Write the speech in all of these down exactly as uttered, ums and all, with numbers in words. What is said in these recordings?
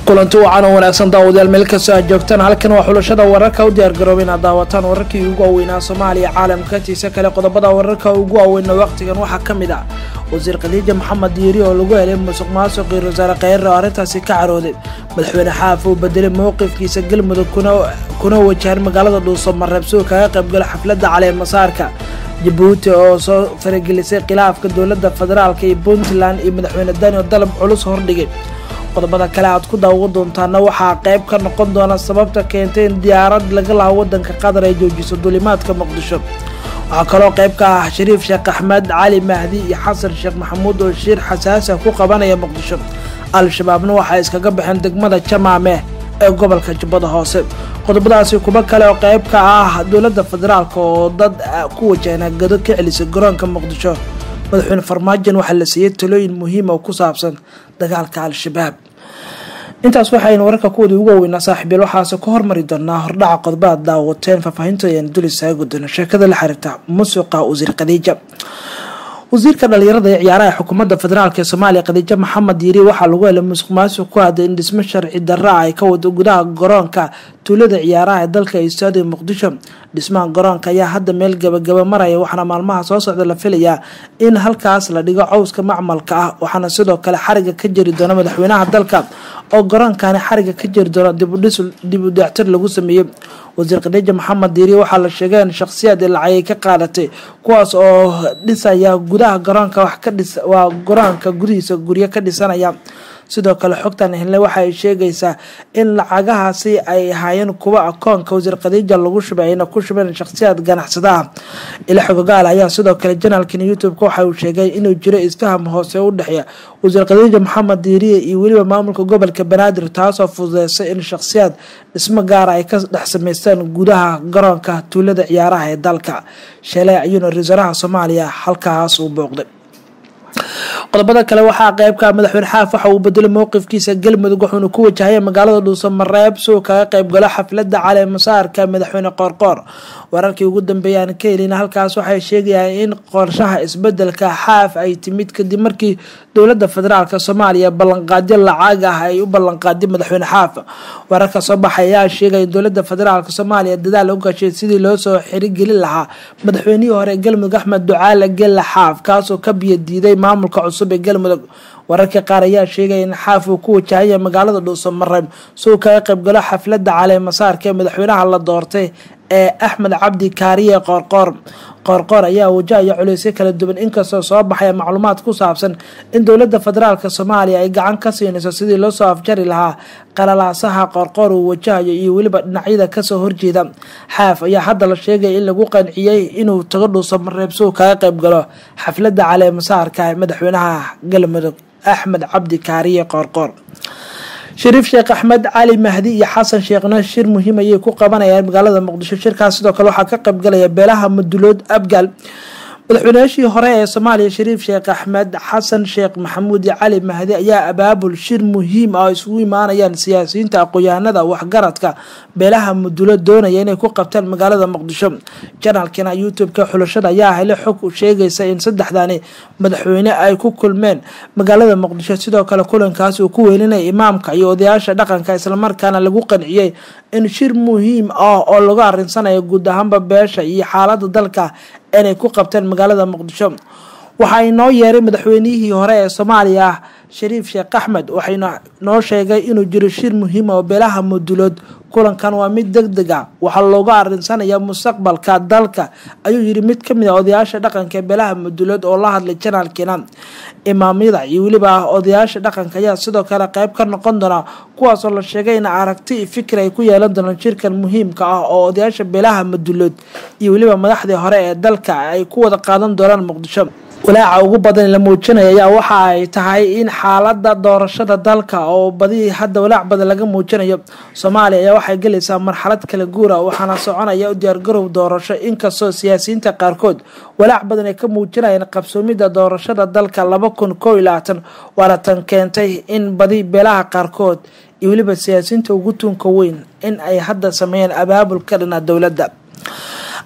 kulanti wacan oo wanaagsan daawadayaal meel kasta aad joogtaan halkan waa xulashada wararka u diyaar garoobay inaad daawataan wararkii ugu waaweynaa Soomaaliya caalamka tiisa kale qodobada wararka ugu waaweyn waqtigan waxaa kamid ah wasiir Khadiija Maxamed Diiri oo lagu helay musuqmaasuq iyo wasaare khayr arintaasi ka carooday madaxweyne xaaf uu bedelay mowqifkiisa galmudug kuna kuna wajahan magaalada Dhuusamareeb soo kaga qayb galay xafladda caleem masaarka Djibouti oo soo faragelisay khilaafka dawladda federaalka iyo Puntland iyo madaxweyne Daniel dalab culus hordhigay qodobada kale aad ku daawo doontaan waxa qayb ka noqon doona sababta keentay in diyaarad laga laabo wadanka Qatar ay joojiso duulimaadka Muqdisho waxa kale oo qayb ka ah Shariif Sheekh Axmed Cali Mahdi iyo Xasan Sheekh Maxamuud oo shir xasaasi ah ku qabanaya Muqdisho al-shabaabna waxa iskaga baxeen degmada Jamaame ee gobolka Jubbada Hoose qodobadaasi kuba kale oo qayb ka ah dawladda federaalka oo dad ku wajahna gado ka celisay garoonka Muqdisho madaxweyne farmaajo waxa la siiyay talooyin muhiim ah oo ku saabsan dagaalka al-shabaab intaas waxaynu wararka ku wada ugu weynaa saaxiibayaal waxaas ka hormari doonaa hordhaca qodobada daawateen faafahinta ee dulisaay gudana sheekada la xiriirta musuqa wasiir Khadiija wasiirka dhalinyarada ee ciyaaraha xukuumadda federaalka ee Soomaaliya Khadiija Maxamed Diiri waxa lagu helay musuqmaasuq ku aaday in dhismo sharci darro ay ka wado gudaha garoonka tuulada ciyaaraha ee dalka Istaadiga Muqdisho dhismaha garoonka ayaa hadda meel gabagaba maraya waxaana maalmaha soo socda la filayaa in halkaas la dhigo cawska macmalka ah waxaana sidoo kale xariga ka jiri doona madaxweynaha dalka oo garoonkan xariga ka jiri doona dib u dhis dib u dayactir lagu sameeyay wasiir Khadiija Maxamed Diiri waxa la sheegay in shakhsiyaad lacag ka qaadatay kuwaas oo dhisaya gudaha garoonka wax ka dhis waa garoonka gudihiisa guriga ka dhisanaya sidoo kale xogtan helay waxa ay sheegaysaa in lacagahaasi ay ahaayeen kuwa akoonka wasiir Khadiija lagu shubayna ku shubayn shakhsiyaad ganacsada ila xogaal ayaa sidoo kale janaalka YouTube-ka waxa uu sheegay inuu jiro isfaham hoose u dhaxeeya wasiir Khadiija Maxamed Diiri iyo waliba maamulka gobolka Banaadir taas oo fududeysay in shakhsiyaad dhismo gaar ah ay ka dhex sameystaan gudaha garoonka tuulada ciyaaraha ee dalka shalay ayuuna ra'iisul Soomaaliya halkaas u booqday qodobada kale waxa qayb ka madaxweyne xaaf waxa uu bedelay mowqifkiisa galmudug wuxuuna ku wajahay magaalada Dhuusamareeb soo kaga qayb galay xafladda caleem masaarka madaxweyne Qoorqoor wararkii ugu dambeeyay ka helina halkaas waxay sheegayaan in qorshaha isbedelka xaaf ay timid kadib markii dawladda federaalka Soomaaliya ballanqaadyo lacag ah ay u ballanqaaday madaxweyne xaaf wararka soo baxaya sheegay in dawladda federaalka Soomaaliya dadaal u gashay sidii loo soo xirigelin lahaa madaxweynihii hore galmudug Axmed Ducaale Gelle Xaaf kaas oo ka biyadiiday maamulka cusub ee galmudug wararka qaar ayaa sheegay in xaaf uu ku wajahay magaalada Dhuusamareeb soo kaga qayb galo xafladda caleem masaarka ee madaxweynaha la doortay ee Axmed Cabdi Kaariye Qoorqoor Qoorqoor ayaa wajahaya culays kala duwan inkastoo soo baxay macluumaad ku saabsan in dawladda federaalka Soomaaliya ay gacan ka siinayso sidii loo soo afjari lahaa qalalaasaha Qoorqoor uu wajahayo iyo waliba dhinacyada ka soo horjeeda xaaf ayaa hadda la sheegay in lagu qanciyay inuu tago Dhuusamareeb soo kaga qayb galo xafladda caleem masaarka ee madaxweynaha galmudug Axmed Cabdi Kaariye Qoorqoor Shariif Sheekh Axmed Cali Mahdi iyo Xasan Sheekhna shir muhiim ah ay ku qabanayaan magaalada Muqdisho shirkaas sidoo kale waxa ka qayb galaya beelaha Madulood Abgal madaxweynihii hore ee Soomaaliya Shariif Sheekh Axmed Xasan Sheekh Maxamuud Cali Mahdi ayaa abaabul shir muhiim ah isugu imaanayaan siyaasiyiinta aqoonyahanada waxgaradka beelaha Madulood doonaya inay ku qabtaan magaalada Muqdisho janaalkana YouTube-ka xulashada ayaa helay xog u sheegaysa in saddexdaani madaxweyne ay ku kulmeen magaalada Muqdisho sidoo kale kulankaas uu ku weelinay imaamka iyo odayaasha dhaqanka isla markaana lagu qanciyay in shir muhiim ah oo lagu arinsanayo guud ahaanba beesha iyo xaaladda dalka inay ku qabtaan magaalada Muqdisho waxa ay noo yeeray madaxweynihii hore ee Soomaaliya Shariif Sheekh Axmed waxayna noo sheegay inuu jiro shir muhiim ah oo beelaha Madulood kulankan waa mid degdeg ah waxa looga arinsanayaa mustaqbalka dalka ayuu yiri mid kamid ah odayaasha dhaqanka ee beelaha Madulood oo la hadlay janaalkeena imaamyada iyo waliba odayaasha dhaqanka ayaa sidoo kale qayb ka noqon doona kuwaas oo la sheegay in aragti fikir ay ku yeelan doonaan shirkan muhiimka ah oo odayaasha beelaha Madulood iyo waliba madaxdii hore ee dalka ay ku wada qaadan doonaan Muqdisho walaaca ugu badan la muujinaya ayaa waxa ay tahay in xaaladda doorashada dalka oo badi hadda walaac badan laga muujinayo Soomaaliya ayaa waxay galaysaa marxalad kala guur ah waxaana soconaya u diyaar garow doorasho inkastoo siyaasiyiinta qaarkood walaac badan ay ka muujinayaan qabsoomida doorashada dalka laba kun kow iyo labaatan waana tan keentay in badi beelaha qaarkood iyo waliba siyaasiyiinta ugu tunka weyn in ay hadda sameeyaan abaabul ka dhana dawladda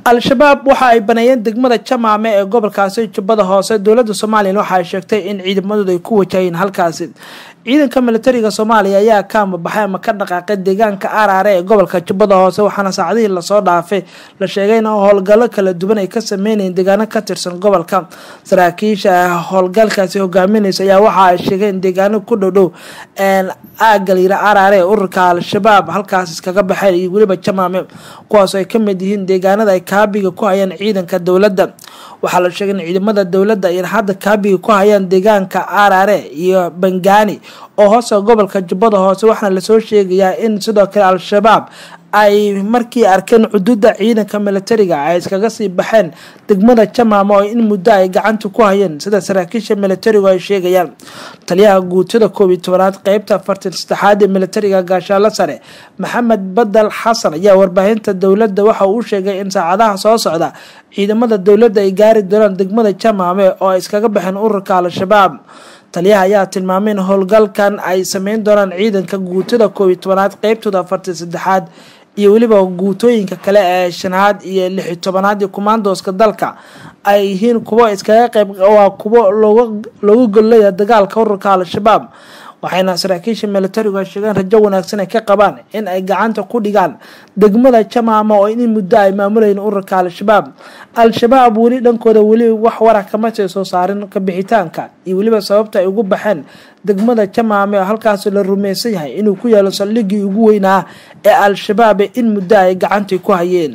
al-shabaab waxa ay baneeyeen degmada Jamaame ee gobolkaasi Jubbada Hoose. Dowladda Soomaaliya waxa ay sheegtay in ciidamadoodu ay ku wajaheen halkaasi. ciidanka militariga Soomaaliya ayaa ka baxay ama ka dhaqaaqay deegaanka Araare ee gobolka Jubbada Hoose, waxaana saacadihii la soo dhaafay la sheegay in howlgallo kala duwan ay ka sameeyeen deegaano ka tirsan gobolka. Saraakiisha howlgalkaasi hogaaminaysa ayaa waxa ay sheegeen deegaano ku dhow een aagalira Araare ee ururka al-shabaab halkaas iskaga baxay iyo waliba Jamaame, kuwaas ay ka mid yihiin deegaanada ay kaabiga ku hayaan ciidanka dowladda. waxaa la sheegay in ciidamada dowladda ay hadda kaabiga ku hayaan deegaanka Araare iyo Bangani oo hoos gobolka Jubbada Hoose, waxaana la soo sheegayaa in sidoo kale al-shabaab ay markii arkeen xuduudda ciidanka militariga ay iskaga sii baxeen degmada Jamaame oo in muddo ay gacanta ku hayeen sida saraakiisha militariga ay sheegayaan. taliyaha guutada koob iyo tobanaad qaybta afartan iyo saddexaad ee militariga gaashaale sare Maxamed Badal Xasan ayaa warbaahinta dowladda waxa uu sheegay in saacadaha soo socda ciidamada dowladda ay gaari doonaan degmada Jamaame oo ay iskaga baxeen ururka al-shabaab. taliyaha ayaa tilmaamay in howlgalkan ay sameyn doonaan ciidanka guutada koob iyo tobanaad qaybtooda afartan iyo saddexaad iyo waliba guutooyinka kale ee shanaad iyo lix iyo tobanaad ee commandoska dalka ay yihiin kuwo iskaga qayb waa kuwo looga looga golleeyahay dagaalka ururka al-shabaab. waxayna saraakiisha militarigu ay sheegeen rajo wanaagsan ay ka qabaan in ay gacanta ku dhigaan degmada Jamaame oo in muddo ay maamulayeen ururka al-shabaab. al-shabaab wali dhankooda wali wax wara kama soo saarin ka bixitaanka iyo waliba sababta ay ugu baxeen degmada Jamaame oo halkaas la rumaysan yahay inuu ku yaalo saldhiggii ugu weynaa ee al-shabaab in muddo ay gacanta ku hayeen.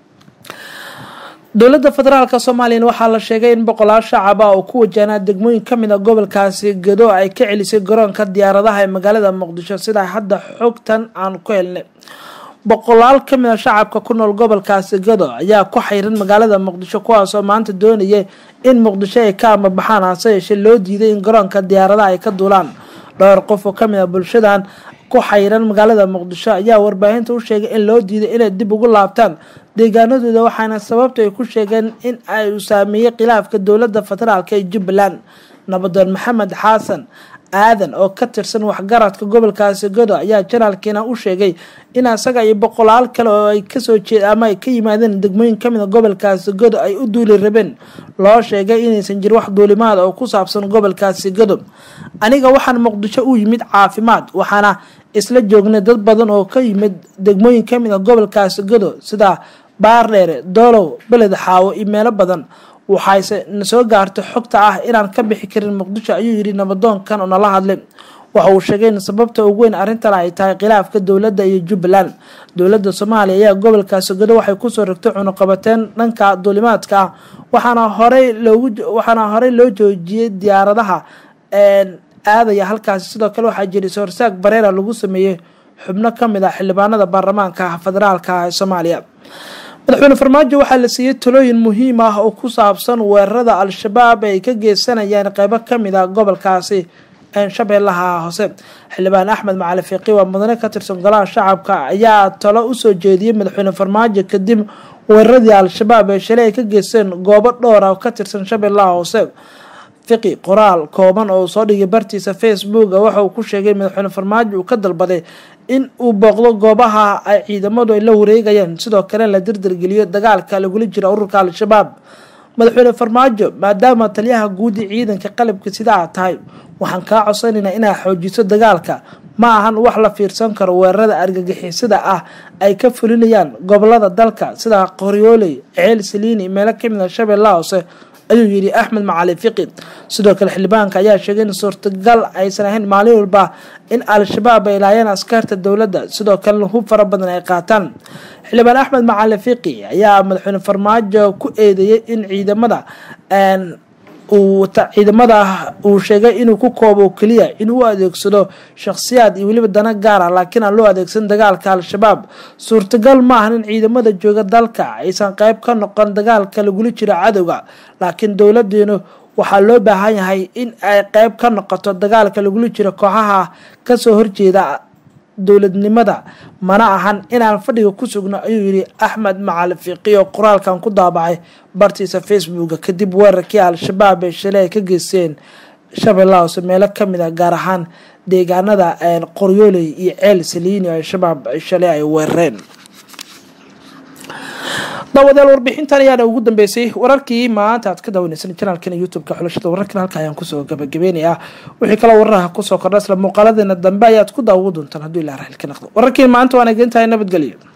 dowladda federaalka Soomaaliya waxaa la sheegay in boqolaal shacab ah oo ku wajahna degmooyin kamid ah gobolkaasi Gedo ay ka celisay garoonka diyaaradaha ee magaalada Muqdisho sida hadda xogtan aan ku helnay. boqolaal kamid ah shacabka ku nool gobolkaasi Gedo ayaa ku xayran magaalada Muqdisho, kuwaas oo maanta doonayay in Muqdisho ay ka baxaan hase yeeshee loo diiday in garoonka diyaaradaha ay ka duulaan. dhowr qof oo kamid ah bulshadan ku xayran magaalada Muqdisho ayaa warbaahinta u sheegay in loo diiday inay dib ugu laabtaan deegaanadooda, waxaana sababta ay ku sheegeen in ay u saameeyay khilaafka dowladda federaalka ee Jubbaland. nabadoon Maxamed Xasan aadan oo ka tirsan waxgaradka gobolkaasi Gedo ayaa janaalkiina u sheegay in asaga iyo boqolaal kale oo ay ka soo jeedaan ama ay ka yimaadeen degmooyin kamid ah gobolkaasi Gedo ay u duuli rabeen. loo sheegay inaysan jir wax duulimaad oo ku saabsan gobolkaasi Gedo. aniga waxaan Muqdisho u yimid caafimaad, waxaana isla joognay dad badan oo ka yimid degmooyin kamid ah gobolkaasi Gedo sida Baardheere, Doolow, Beled Xaawo iyo meelo badan. waxayse na soo gaartay xogta ah inaan ka bixi karin Muqdisho ayuu yiri nabadoonkan oo nala hadlay. waxa uu sheegay in sababta ugu weyn arrintan ay tahay khilaafka dowladda iyo Jubbaland. dowladda Soomaaliya ayaa gobolkaasi Gedo waxay ku soo rogtay cunaqabateen dhanka duulimaadka ah, waxaana horey loogu waxaana horey loo joojiyay diyaaradaha een aadaya halkaas. sidoo kale waxaa jiray sorsaag bareera lagu sameeyay xubno kamid ah xildhibaanada baarlamaanka federaalka ee Soomaaliya. madaxweyne Farmaajo waxaa la siiyay talooyin muhiim ah oo ku saabsan weerarada al-shabaab ay ka geysanayaan qaybo kamid ah gobolkaasi ee Shabeellaha Hoose. xildhibaan Axmed Macalin Fiqi waa mudane ka tirsan golaha shacabka ayaa talo u soo jeediyay madaxweyne Farmaajo kadib weeraradii al-shabaab ee shalay ka geysteen goobo dhowr ah oo ka tirsan Shabeellaha Hoose. Fiqi qoraal kooban oo soo dhigay bartiisa Facebook waxa uu ku sheegay madaxweyne Farmaajo uu ka dalbaday in uu booqdo goobaha ay ciidamadu ay la wareegayaan, sidoo kale la dirdirgeliyo dagaalka lagula jiro ururka al-shabaab. madaxweyne Farmaajo, maadaama taliyaha guud ee ciidanka qalabka sida aad tahay, waxaan kaa codsanaynaa inaad xoojiso dagaalka. ma ahan wax la fiirsan karo weerarada argagixisada ah ay ka fulinayaan gobolada dalka sida Qoryooley, Ceel Saliini, meelo kamid ah Shabeellaha Hoose ayuu yiri Axmed Macalin Fiqi. sidoo kale xildhibaanka ayaa sheegay in suurtagal aysan ahayn maalin walba in al-shabaab ay laayeen askarta dowladda, sidoo kale hub fara badan ay qaataan. xildhibaan Axmed Macalin Fiqi ayaa madaxweyne Farmaajo ku eedeeyay in ciidamada aan uu ciidamada uu sheegay inuu ku koobo kaliya inuu u adeegsado shakhsiyaad iyo waliba dana gaar ah, laakiin aan loo adeegsan dagaalka al-shabaab. suurtagal ma ahan in ciidamada jooga dalka aysan qayb ka noqon dagaalka lagula jiro cadowga, laakiin dowladeenu waxaa loo baahan yahay in ay qayb ka noqoto dagaalka lagula jiro kooxaha ka soo horjeeda dowladnimada, mana ahan inaan fadhiga ku sugno ayuu yiri Axmed Macalin Fiqi oo qoraalkan ku daabacay bartiisa Facebook kadib weerarkii al-shabaab ee shalay ka geysteen Shabeellaha Hoose meelo kamid ah gaar ahaan deegaanada Qoryooley iyo Ceel Saliini oo shabaab shalay ay weerareen. daawadayaal warbixintan ayaana ugu dambeysay wararkii maanta aad ka daawaneysaan channelkan YouTube-ka xulashada wararkan halka ayaan kusoo gabagabeynayaa wixii kala wararaha kusoo kordha isla muuqaaladeena dambe ayaad ku daawo doontaan haddii ilaahay ka naqdo wararkii maanta waan eegantahay nabadgelyo.